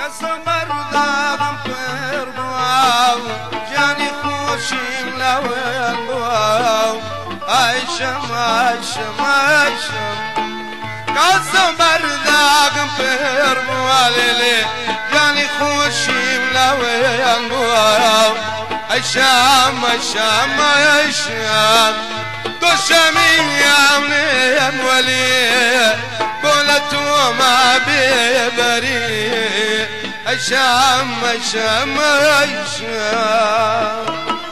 قسم بردم پر بواو جانی خوشیم لوین بواو عیشم عیشم عیشم قسم بردم پر بوالیلی جانی خوشیم لوین بواو عیشم عیشم عیشم دوشمیم نیم ولی بولتو ما ببری عیشم عیشم عیشم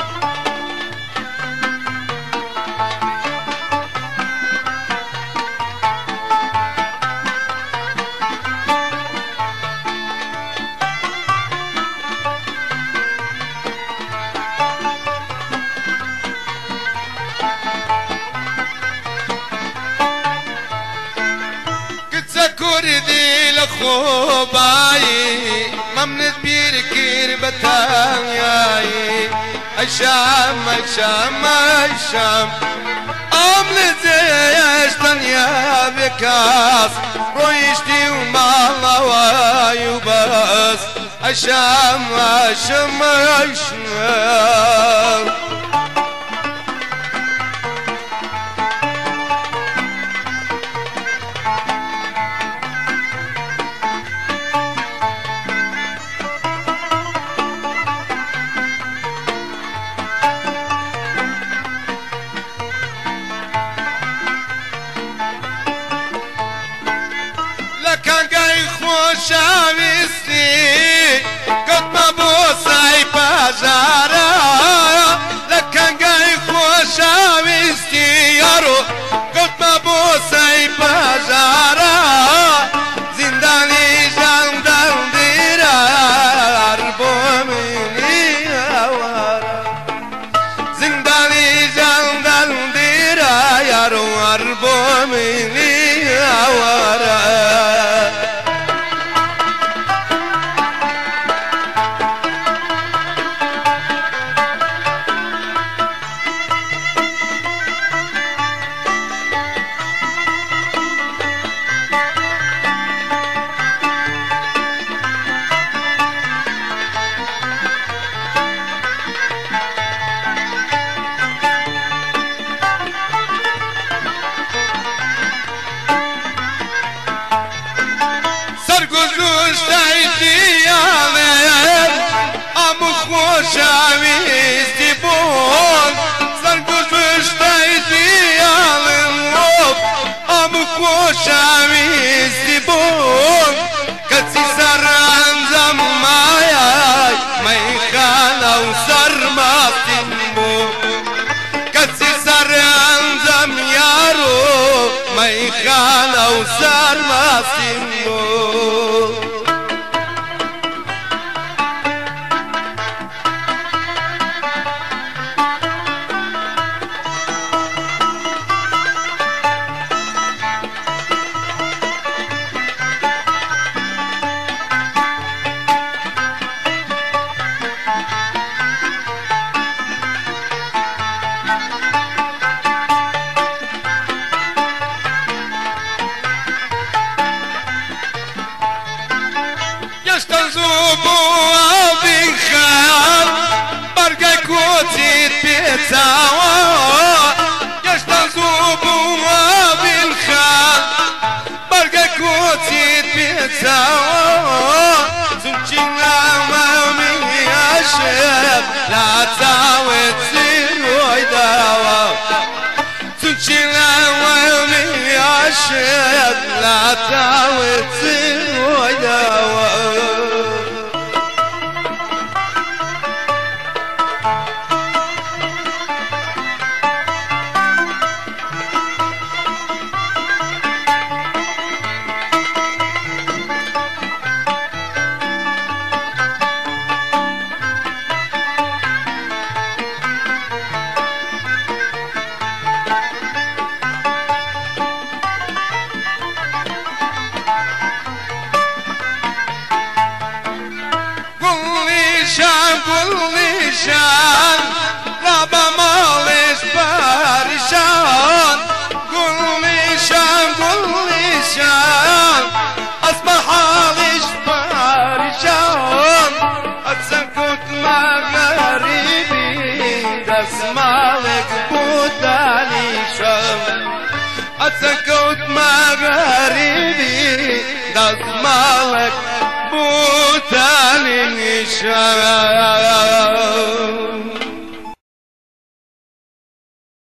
كردي لخوباي ممنت بيركير بتاعي عشام عشام عشام أملت زيش تنيا بكاس رويشتي ومالله ويباس عشام عشام عشام شاویستی قد مبوسای پاجارا لکنگای خوشاویستی یارو قد مبوسای پاجارا زندانی جاندن دیرار بومینی آوارا زندانی جاندن دیرار یارو بومینی آوارا شاویستی بون سرگوش بشتایتی آلم آمو شاویستی بون کسی سر انزم مایای میخانه و سرماستین بون کسی سر انزم یارو میخانه و سرماستین بون گشتن زوبوما بالخال برگه کوتید بیتاوا سمچین لامامی عشق لا تاوت سیروی داوا سمچین لامامی عشق لا تاوت سیروی داوا نشان لابا مالش پریشان گل نشان اسم حالش پریشان دەسماڵێک بۆ دانیشم ئەچەکەوت مەغەریبی دەسماڵێک بۆ دانیشم